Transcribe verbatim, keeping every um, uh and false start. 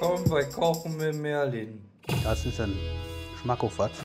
willkommen bei Kochen mit Merlin. Das ist ein Schmackofatz.